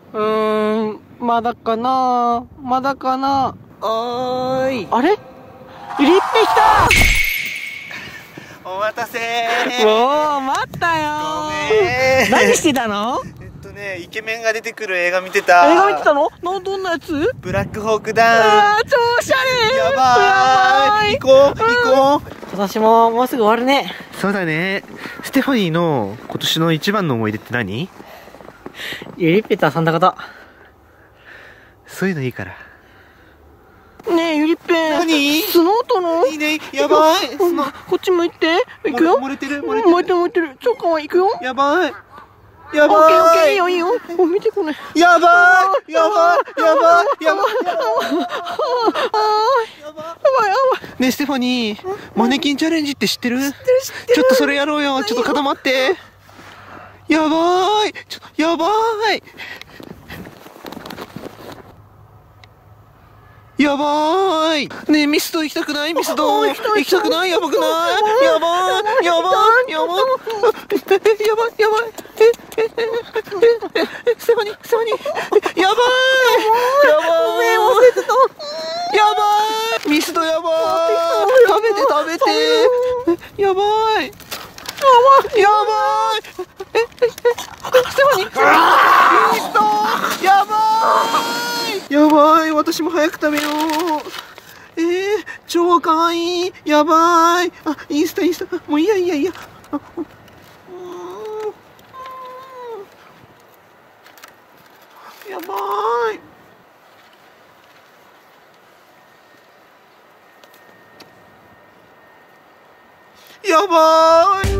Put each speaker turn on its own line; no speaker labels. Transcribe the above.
まだかな、まだかな。
おーい。
あれ、リッペ来
お待たせ
た。もう待ったよ。
ごめん。
何してたの？
イケメンが出てくる映画見てた。
映画見てたの？どんなやつ？
ブラックホークダウン。
超おしゃれ。
やばーい。行こう行こう。
今年ももうすぐ終わるね。
そうだね。ステファニーの今年の一番の思い出って何？
ユリッペと遊んだこと。
そういうのいいから。
ねえユリッペ、
何？
スノートの
いいね。やばい。
こっち向いて。行くよ。
漏れてる。
漏れてる。超かわいい。行くよ。
やばい。や
オッケー
ばい。
いいよいいよ。見てこれ。
やばい。やばい。やばい。やばい。ねえステファニー、マネキンチャレンジって知ってる？ちょっとそれやろうよ。ちょっと固まって。やばい。やばい。やばーい。ねえミスド行きたくない？ミスド行きたくない？やばくない？やばい。やばい。やばい。やばい。やばい。ステファニーやばい。やばい。ごめん、忘れてた。やばい。ミスドやばい。食べて。やばい。やばい。ステファニーミスドやばい。やばい。私も早く食べよう。超かわいい。やばい。インスタ。もういいや。やばい。やばい。